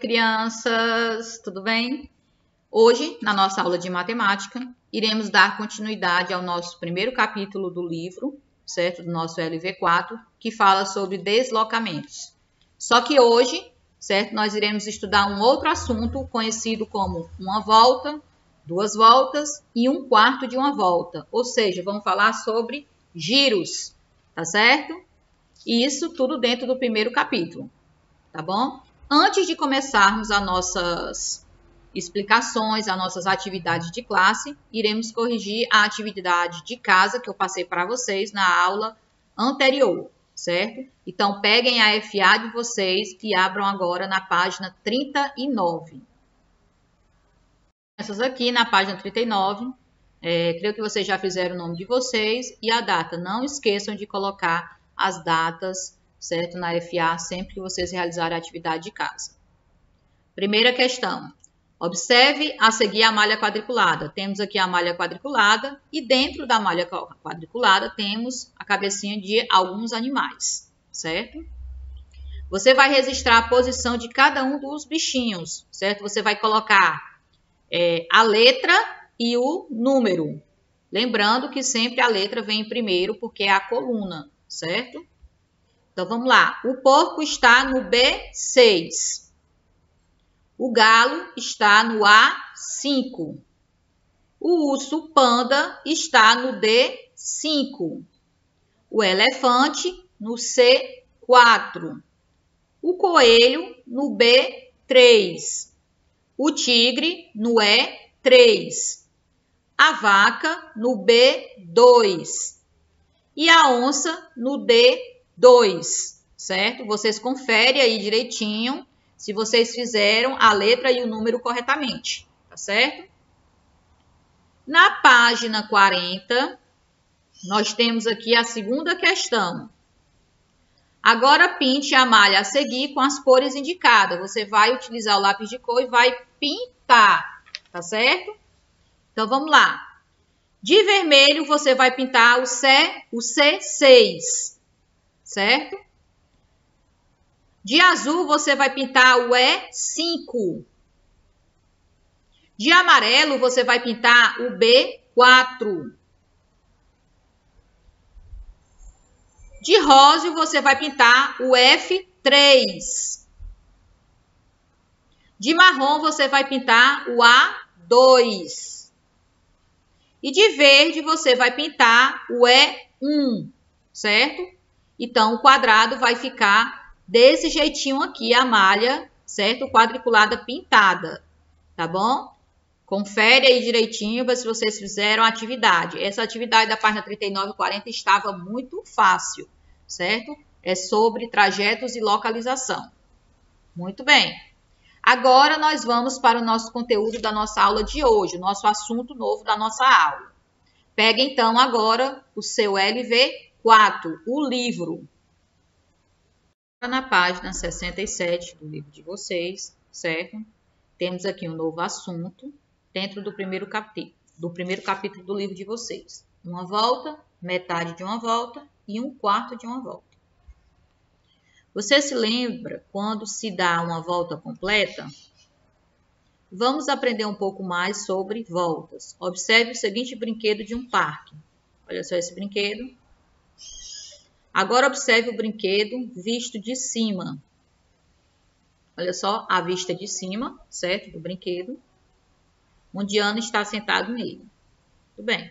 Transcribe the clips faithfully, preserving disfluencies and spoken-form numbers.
crianças, tudo bem? Hoje, na nossa aula de matemática, iremos dar continuidade ao nosso primeiro capítulo do livro, certo? Do nosso L V quatro, que fala sobre deslocamentos. Só que hoje, certo? Nós iremos estudar um outro assunto conhecido como uma volta, duas voltas e um quarto de uma volta. Ou seja, vamos falar sobre giros, tá certo? E isso tudo dentro do primeiro capítulo, tá bom? Antes de começarmos as nossas explicações, as nossas atividades de classe, iremos corrigir a atividade de casa que eu passei para vocês na aula anterior, certo? Então, peguem a F A de vocês e abram agora na página trinta e nove. Essas aqui na página trinta e nove, é, creio que vocês já fizeram o nome de vocês e a data. Não esqueçam de colocar as datas, certo? Na F A, sempre que vocês realizarem a atividade de casa. Primeira questão. Observe a seguir a malha quadriculada. Temos aqui a malha quadriculada e dentro da malha quadriculada temos a cabecinha de alguns animais, certo? Você vai registrar a posição de cada um dos bichinhos, certo? Você vai colocar é, a letra e o número. Lembrando que sempre a letra vem primeiro porque é a coluna, certo? Então, vamos lá. O porco está no B seis. O galo está no A cinco. O urso panda está no D cinco. O elefante no C quatro. O coelho no B três. O tigre no E três. A vaca no B dois. E a onça no D dois, certo? Vocês conferem aí direitinho se vocês fizeram a letra e o número corretamente, tá certo? Na página quarenta, nós temos aqui a segunda questão. Agora pinte a malha a seguir com as cores indicadas. Você vai utilizar o lápis de cor e vai pintar, tá certo? Então, vamos lá. De vermelho, você vai pintar o C, o C seis, certo? De azul, você vai pintar o E cinco. De amarelo, você vai pintar o B quatro. De rosa, você vai pintar o F três. De marrom, você vai pintar o A dois. E de verde, você vai pintar o E um, certo? Então, o quadrado vai ficar desse jeitinho aqui, a malha, certo? Quadriculada pintada, tá bom? Confere aí direitinho se vocês fizeram a atividade. Essa atividade da página trinta e nove e quarenta estava muito fácil, certo? É sobre trajetos e localização. Muito bem. Agora, nós vamos para o nosso conteúdo da nossa aula de hoje, o nosso assunto novo da nossa aula. Pega, então, agora o seu L V quatro, o livro. Na página sessenta e sete do livro de vocês, certo? Temos aqui um novo assunto dentro do primeiro capítulo, do primeiro capítulo do livro de vocês. Uma volta, metade de uma volta e um quarto de uma volta. Você se lembra quando se dá uma volta completa? Vamos aprender um pouco mais sobre voltas. Observe o seguinte brinquedo de um parque. Olha só esse brinquedo. Agora observe o brinquedo visto de cima. Olha só a vista de cima, certo? Do brinquedo. Onde Ana está sentado nele. Tudo bem.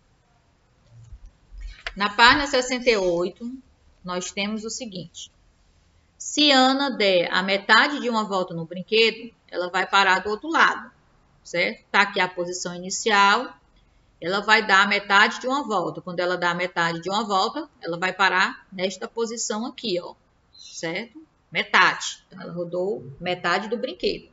Na página sessenta e oito, nós temos o seguinte. Se Ana der a metade de uma volta no brinquedo, ela vai parar do outro lado, certo? Está aqui a posição inicial. Ela vai dar a metade de uma volta. Quando ela dá a metade de uma volta, ela vai parar nesta posição aqui, ó, certo? Metade. Então, ela rodou metade do brinquedo.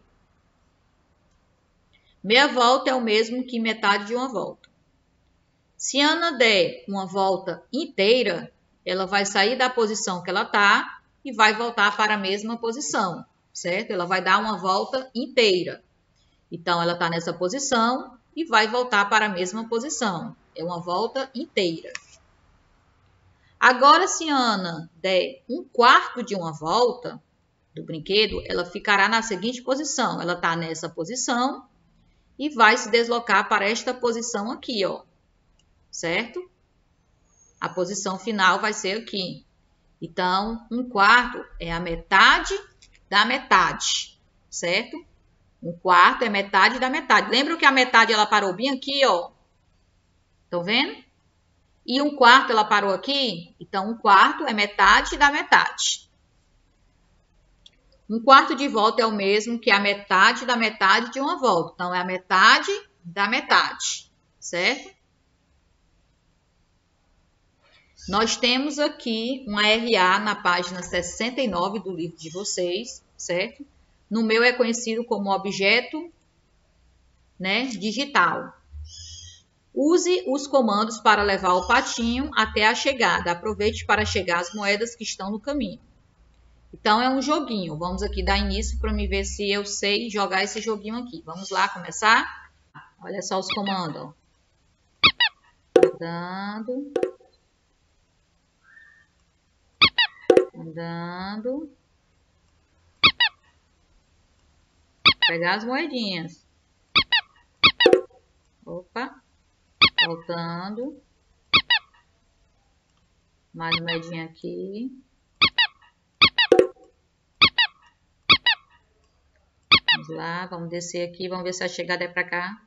Meia volta é o mesmo que metade de uma volta. Se Ana der uma volta inteira, ela vai sair da posição que ela está e vai voltar para a mesma posição, certo? Ela vai dar uma volta inteira. Então, ela está nessa posição e vai voltar para a mesma posição. É uma volta inteira. Agora, se Ana der um quarto de uma volta, do brinquedo, ela ficará na seguinte posição. Ela está nessa posição e vai se deslocar para esta posição aqui, ó. Certo? A posição final vai ser aqui. Então, um quarto é a metade da metade, certo? Um quarto é metade da metade. Lembra que a metade ela parou bem aqui, ó? Estão vendo? E um quarto ela parou aqui? Então, um quarto é metade da metade. Um quarto de volta é o mesmo que a metade da metade de uma volta. Então, é a metade da metade, certo? Nós temos aqui uma R A na página sessenta e nove do livro de vocês, certo? No meu é conhecido como objeto, né, digital. Use os comandos para levar o patinho até a chegada. Aproveite para chegar as moedas que estão no caminho. Então, é um joguinho. Vamos aqui dar início para me ver se eu sei jogar esse joguinho aqui. Vamos lá, começar? Olha só os comandos, ó. Andando. Andando. Pegar as moedinhas. Opa. Voltando. Mais moedinha aqui. Vamos lá, vamos descer aqui. Vamos ver se a chegada é pra cá.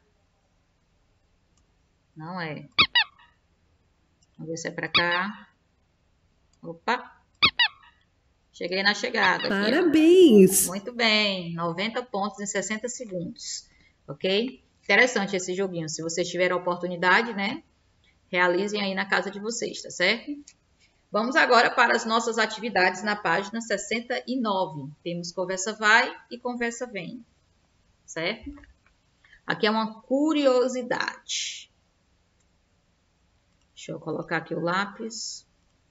Não é. Vamos ver se é pra cá. Opa. Cheguei na chegada. Aqui, parabéns! Ó. Muito bem. noventa pontos em sessenta segundos. Ok? Interessante esse joguinho. Se vocês tiverem a oportunidade, né? Realizem aí na casa de vocês, tá certo? Vamos agora para as nossas atividades na página sessenta e nove. Temos conversa vai e conversa vem, certo? Aqui é uma curiosidade. Deixa eu colocar aqui o lápis.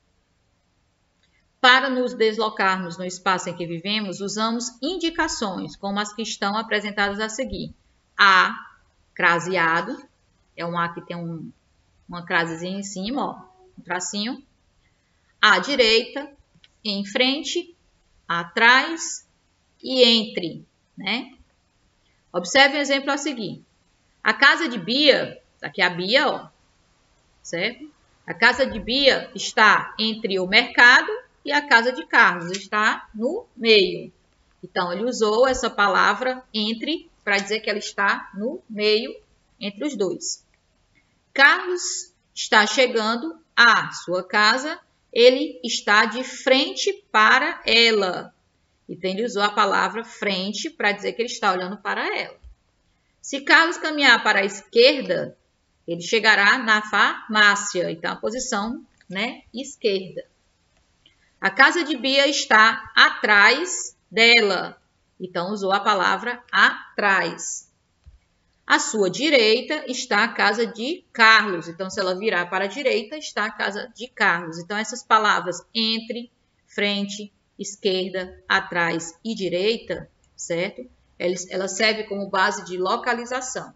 Para nos deslocarmos no espaço em que vivemos, usamos indicações, como as que estão apresentadas a seguir. A, craseado, é um A que tem um, uma crasezinha em cima, ó, um tracinho. À direita, em frente, atrás e entre, né? Observe o exemplo a seguir. A casa de Bia, aqui é a Bia, ó, certo? A casa de Bia está entre o mercado e a casa de Carlos, está no meio. Então, ele usou essa palavra entre para dizer que ela está no meio entre os dois. Carlos está chegando à sua casa. Ele está de frente para ela. Então, ele usou a palavra frente para dizer que ele está olhando para ela. Se Carlos caminhar para a esquerda, ele chegará na farmácia. Então, a posição, né, esquerda. A casa de Bia está atrás dela. Então, usou a palavra atrás. À sua direita está a casa de Carlos. Então, se ela virar para a direita, está a casa de Carlos. Então, essas palavras entre, frente, esquerda, atrás e direita, certo? Ela serve como base de localização.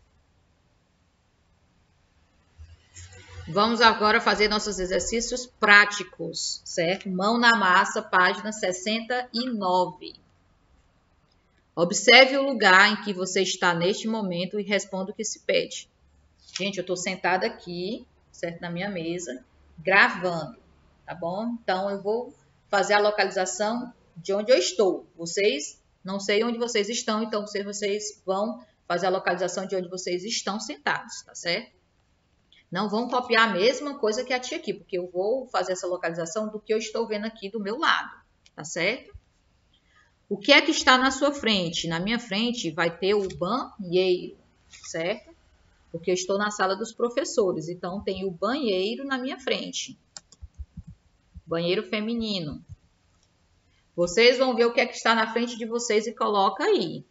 Vamos agora fazer nossos exercícios práticos, certo? Mão na massa, página sessenta e nove. Observe o lugar em que você está neste momento e responda o que se pede. Gente, eu estou sentada aqui, certo? Na minha mesa, gravando, tá bom? Então, eu vou fazer a localização de onde eu estou. Vocês, não sei onde vocês estão, então vocês vão fazer a localização de onde vocês estão sentados, tá certo? Não vão copiar a mesma coisa que a tia aqui, porque eu vou fazer essa localização do que eu estou vendo aqui do meu lado, tá certo? O que é que está na sua frente? Na minha frente vai ter o banheiro, certo? Porque eu estou na sala dos professores, então tem o banheiro na minha frente. Banheiro feminino. Vocês vão ver o que é que está na frente de vocês e coloca aí.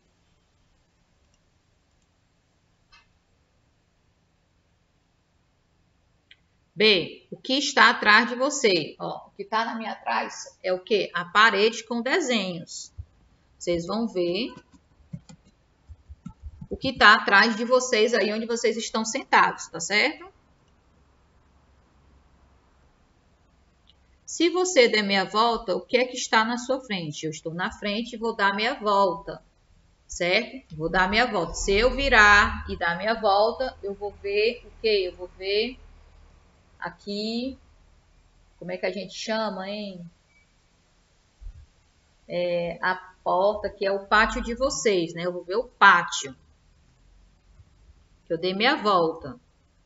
B, o que está atrás de você? Ó, o que está na minha atrás é o quê? A parede com desenhos. Vocês vão ver o que está atrás de vocês aí onde vocês estão sentados, tá certo? Se você der meia volta, o que é que está na sua frente? Eu estou na frente e vou dar meia volta, certo? Vou dar meia volta. Se eu virar e dar meia volta, eu vou ver o quê? Eu vou ver aqui, como é que a gente chama, hein? É, a porta, que é o pátio de vocês, né? Eu vou ver o pátio. Eu dei meia volta.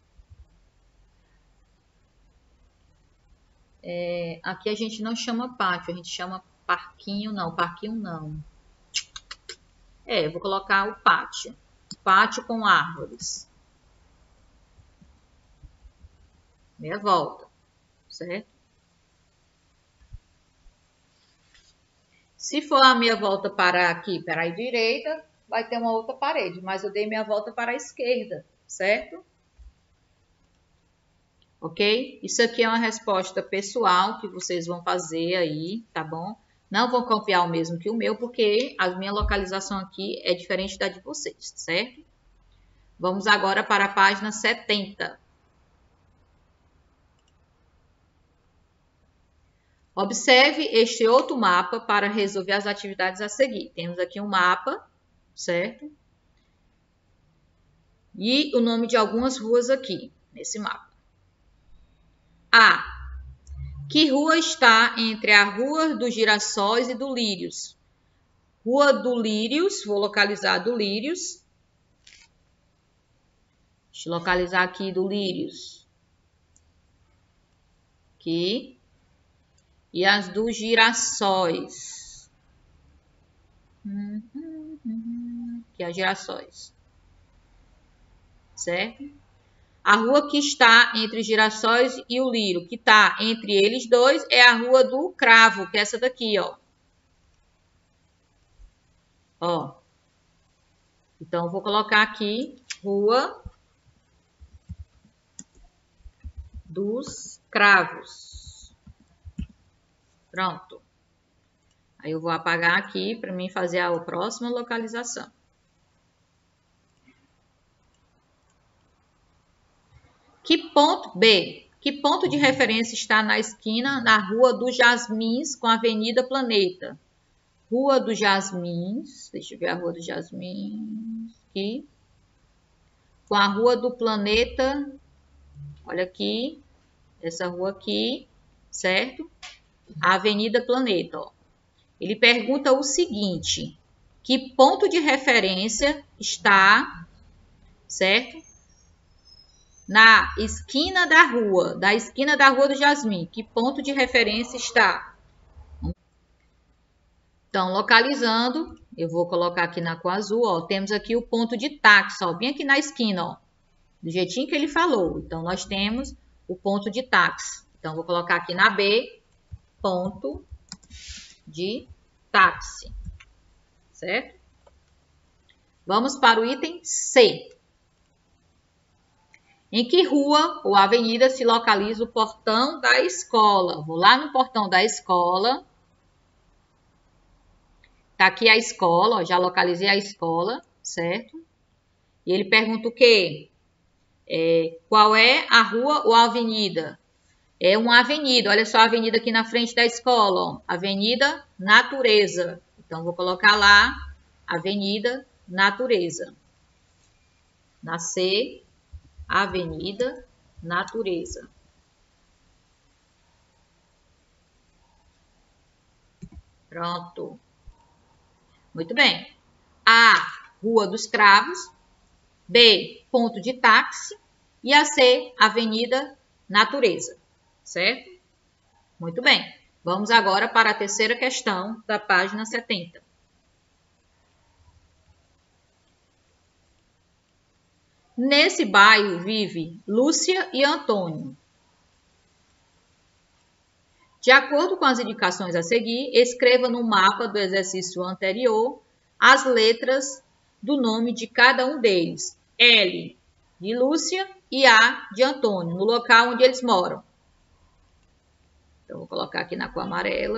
É, aqui a gente não chama pátio, a gente chama parquinho, não, parquinho não. É, eu vou colocar o pátio. Pátio com árvores. Meia volta, certo? Se for a minha volta para aqui, para a direita, vai ter uma outra parede, mas eu dei minha volta para a esquerda, certo? Ok? Isso aqui é uma resposta pessoal que vocês vão fazer aí, tá bom? Não vou copiar o mesmo que o meu, porque a minha localização aqui é diferente da de vocês, certo? Vamos agora para a página setenta. Observe este outro mapa para resolver as atividades a seguir. Temos aqui um mapa, certo? E o nome de algumas ruas aqui, nesse mapa. A. Que rua está entre a Rua dos Girassóis e do Lírios? Rua do Lírios, vou localizar do Lírios. Deixa eu localizar aqui do Lírios. Aqui. E as dos Girassóis. Aqui as Girassóis. Certo? A rua que está entre os Girassóis e o Lírio, que está entre eles dois, é a Rua do Cravo, que é essa daqui, ó. Ó. Então, eu vou colocar aqui Rua dos Cravos. Pronto. Aí eu vou apagar aqui para mim fazer a próxima localização. Que ponto B? Que ponto de referência está na esquina na Rua dos Jasmins com a Avenida Planeta? Rua dos Jasmins, deixa eu ver a Rua dos Jasmins aqui, com a Rua do Planeta, olha aqui, essa rua aqui, certo? A Avenida Planeta, ó. Ele pergunta o seguinte, que ponto de referência está, certo? Na esquina da rua, da esquina da Rua do Jasmim, que ponto de referência está? Então, localizando, eu vou colocar aqui na cor azul, ó, temos aqui o ponto de táxi, ó, bem aqui na esquina, ó, do jeitinho que ele falou. Então, nós temos o ponto de táxi. Então, vou colocar aqui na B, ponto de táxi, certo? Vamos para o item C. Em que rua ou avenida se localiza o portão da escola? Vou lá no portão da escola. Tá aqui a escola, ó, já localizei a escola, certo? E ele pergunta o quê? É, qual é a rua ou a avenida? É uma avenida, olha só a avenida aqui na frente da escola, ó, Avenida Natureza. Então, vou colocar lá, Avenida Natureza. Na C, Avenida Natureza. Pronto. Muito bem. A, Rua dos Cravos. B, ponto de táxi. E a C, Avenida Natureza. Certo? Muito bem. Vamos agora para a terceira questão da página setenta. Nesse bairro vive Lúcia e Antônio. De acordo com as indicações a seguir, escreva no mapa do exercício anterior as letras do nome de cada um deles. L de Lúcia e A de Antônio, no local onde eles moram. Então, vou colocar aqui na cor amarela.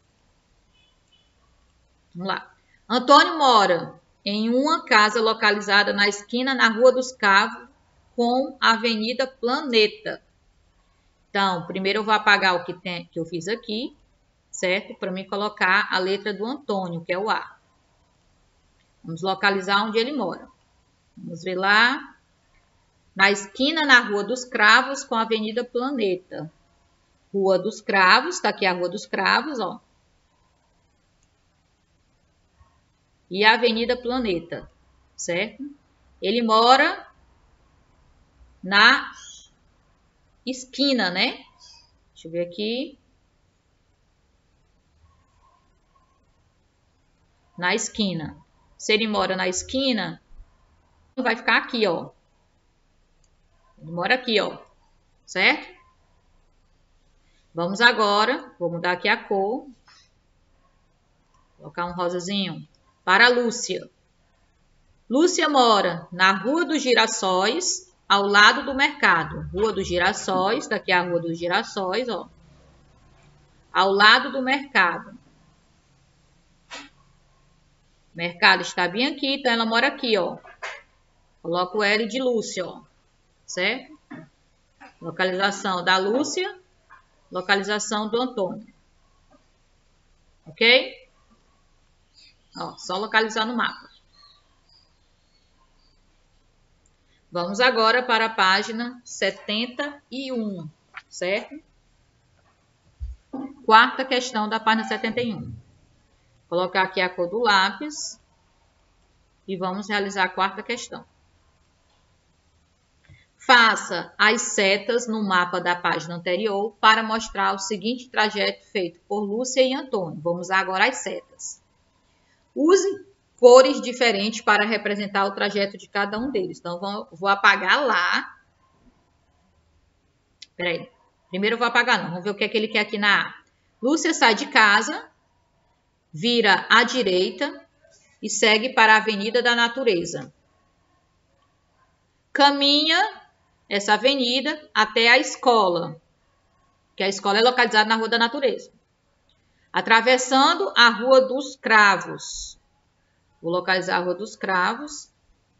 Vamos lá. Antônio mora em uma casa localizada na esquina na Rua dos Cravos com a Avenida Planeta. Então, primeiro eu vou apagar o que, tem, que eu fiz aqui, certo? Para mim colocar a letra do Antônio, que é o A. Vamos localizar onde ele mora. Vamos ver lá. Na esquina, na Rua dos Cravos, com a Avenida Planeta. Rua dos Cravos, tá aqui a Rua dos Cravos, ó. E a Avenida Planeta, certo? Ele mora na esquina, né? Deixa eu ver aqui. Na esquina. Se ele mora na esquina, vai ficar aqui, ó. Ele mora aqui, ó. Certo? Vamos agora, vou mudar aqui a cor. Vou colocar um rosazinho. Para a Lúcia. Lúcia mora na Rua dos Girassóis, ao lado do mercado. Rua dos Girassóis, daqui é a Rua dos Girassóis, ó. Ao lado do mercado. O mercado está bem aqui, então ela mora aqui, ó. Coloco o L de Lúcia, ó. Certo? Localização da Lúcia. Localização do Antônio. Ok? Ó, só localizar no mapa. Vamos agora para a página setenta e um, certo? Quarta questão da página setenta e um. Vou colocar aqui a cor do lápis e vamos realizar a quarta questão. Faça as setas no mapa da página anterior para mostrar o seguinte trajeto feito por Lúcia e Antônio. Vamos usar agora as setas. Use cores diferentes para representar o trajeto de cada um deles. Então, vou apagar lá. Peraí. Primeiro eu vou apagar não. Vamos ver o que é que ele quer aqui na A. Lúcia sai de casa, vira à direita e segue para a Avenida da Natureza. Caminha essa avenida até a escola, que a escola é localizada na Rua da Natureza. Atravessando a Rua dos Cravos. Vou localizar a Rua dos Cravos.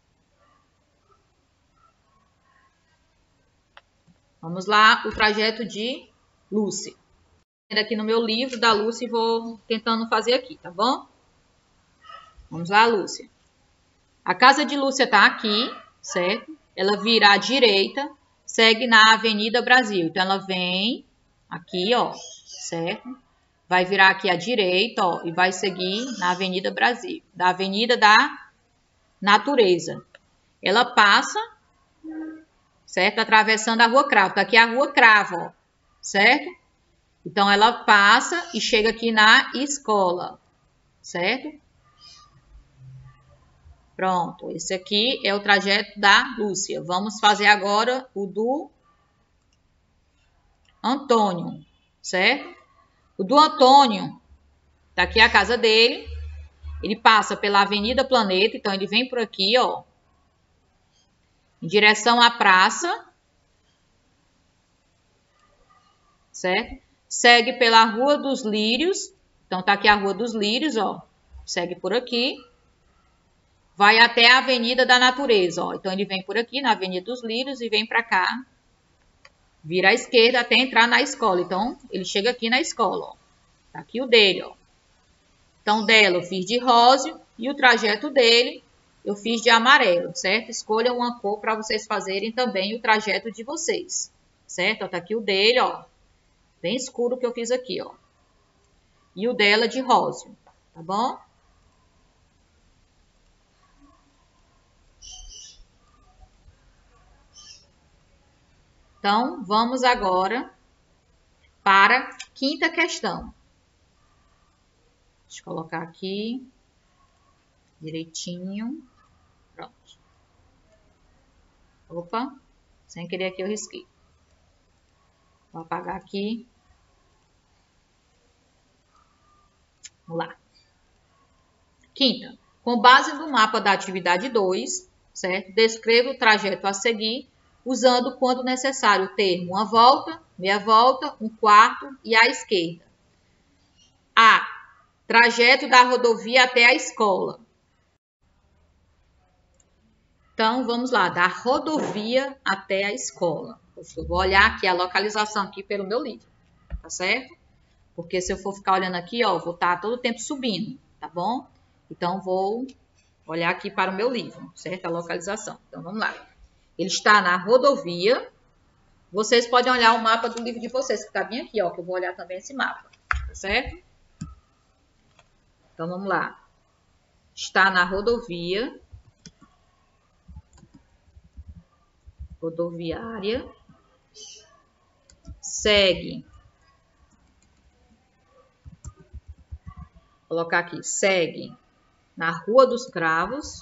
Vamos lá, o trajeto de Lúcia. Aqui no meu livro da Lúcia e vou tentando fazer aqui, tá bom? Vamos lá, Lúcia. A casa de Lúcia tá aqui, certo? Ela vira à direita, segue na Avenida Brasil. Então, ela vem aqui, ó, certo? Vai virar aqui à direita, ó, e vai seguir na Avenida Brasil, da Avenida da Natureza. Ela passa, certo? Atravessando a Rua Cravo. Tá aqui a Rua Cravo, ó, certo? Então, ela passa e chega aqui na escola, certo? Pronto, esse aqui é o trajeto da Lúcia. Vamos fazer agora o do Antônio, certo? O do Antônio, tá aqui a casa dele. Ele passa pela Avenida Planeta, então ele vem por aqui, ó, em direção à praça, certo? Segue pela Rua dos Lírios, então tá aqui a Rua dos Lírios, ó, segue por aqui. Vai até a Avenida da Natureza, ó. Então, ele vem por aqui na Avenida dos Lírios e vem para cá. Vira à esquerda até entrar na escola. Então, ele chega aqui na escola, ó. Tá aqui o dele, ó. Então, dela eu fiz de rosa e o trajeto dele eu fiz de amarelo, certo? Escolha uma cor para vocês fazerem também o trajeto de vocês, certo? Ó, tá aqui o dele, ó. Bem escuro que eu fiz aqui, ó. E o dela de rosa, tá bom? Então, vamos agora para a quinta questão. Deixa eu colocar aqui direitinho. Pronto. Opa, sem querer aqui eu risquei. Vou apagar aqui. Vamos lá. Quinta. Com base no mapa da atividade dois, certo? Descreva o trajeto a seguir, usando, quando necessário, o termo uma volta, meia volta, um quarto e à esquerda. A. Trajeto da rodovia até a escola. Então, vamos lá, da rodovia até a escola. Eu vou olhar aqui a localização aqui pelo meu livro, tá certo? Porque se eu for ficar olhando aqui, ó, vou estar todo o tempo subindo, tá bom? Então, vou olhar aqui para o meu livro, certo? A localização. Então, vamos lá. Ele está na rodovia. Vocês podem olhar o mapa do livro de vocês, que está bem aqui, ó, que eu vou olhar também esse mapa, tá certo? Então, vamos lá. Está na rodovia. Rodoviária. Segue. Vou colocar aqui, segue na Rua dos Cravos.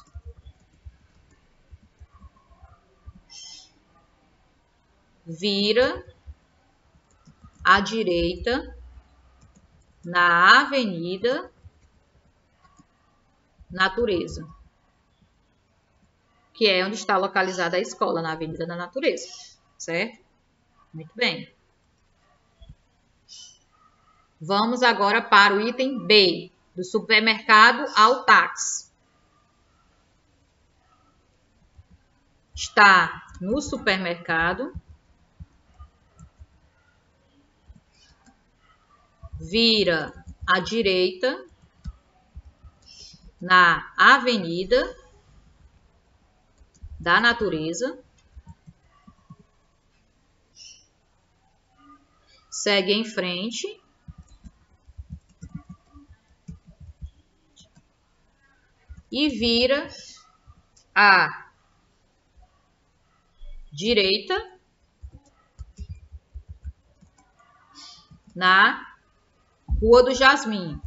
Vira à direita na Avenida Natureza, que é onde está localizada a escola, na Avenida da Natureza, certo? Muito bem. Vamos agora para o item B, do supermercado ao táxi. Está no supermercado. Vira à direita na Avenida da Natureza. Segue em frente. E vira à direita na Rua do Jasmim,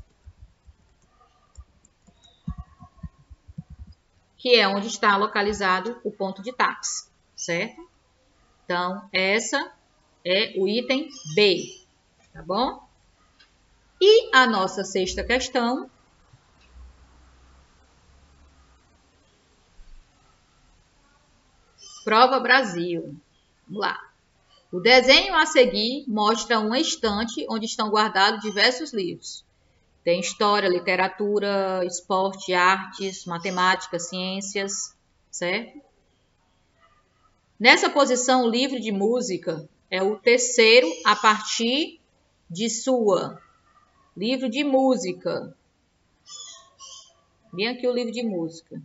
que é onde está localizado o ponto de táxi, certo? Então, essa é o item B, tá bom? E a nossa sexta questão. Prova Brasil. Vamos lá. O desenho a seguir mostra uma estante onde estão guardados diversos livros. Tem história, literatura, esporte, artes, matemática, ciências, certo? Nessa posição, o livro de música é o terceiro a partir de sua. Livro de música. Bem aqui o livro de música.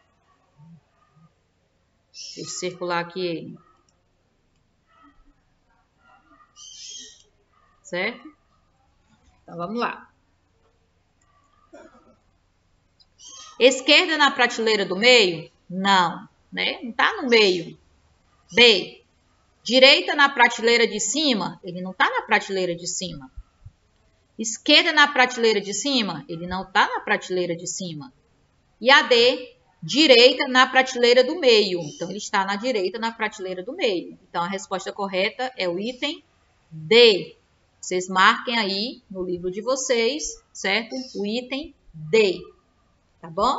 Deixa eu circular aqui ele. Certo? Então, vamos lá. Esquerda na prateleira do meio? Não, né? Não está no meio. B. Direita na prateleira de cima? Ele não está na prateleira de cima. Esquerda na prateleira de cima? Ele não está na prateleira de cima. E a D. Direita na prateleira do meio. Então, ele está na direita na prateleira do meio. Então, a resposta correta é o item D. Vocês marquem aí no livro de vocês, certo? O item D. Tá bom?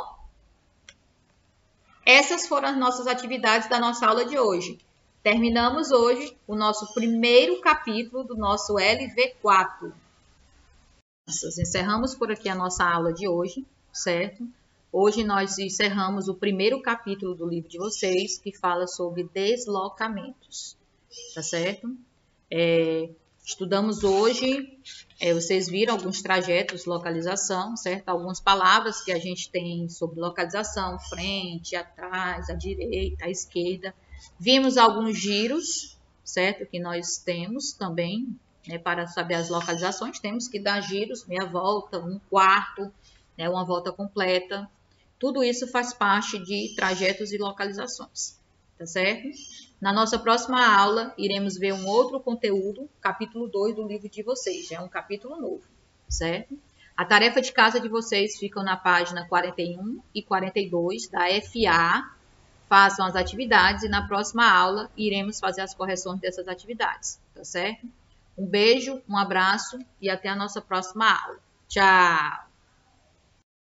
Essas foram as nossas atividades da nossa aula de hoje. Terminamos hoje o nosso primeiro capítulo do nosso L V quatro. Nós encerramos por aqui a nossa aula de hoje, certo? Hoje nós encerramos o primeiro capítulo do livro de vocês, que fala sobre deslocamentos, tá certo? É... Estudamos hoje, é, vocês viram alguns trajetos, localização, certo? Algumas palavras que a gente tem sobre localização, frente, atrás, à direita, à esquerda. Vimos alguns giros, certo? Que nós temos também, né, para saber as localizações, temos que dar giros, meia volta, um quarto, né, uma volta completa. Tudo isso faz parte de trajetos e localizações, tá certo? Na nossa próxima aula, iremos ver um outro conteúdo, capítulo dois do livro de vocês. Já é um capítulo novo, certo? A tarefa de casa de vocês fica na página quarenta e um e quarenta e dois da F A. Façam as atividades e na próxima aula iremos fazer as correções dessas atividades, tá certo? Um beijo, um abraço e até a nossa próxima aula. Tchau!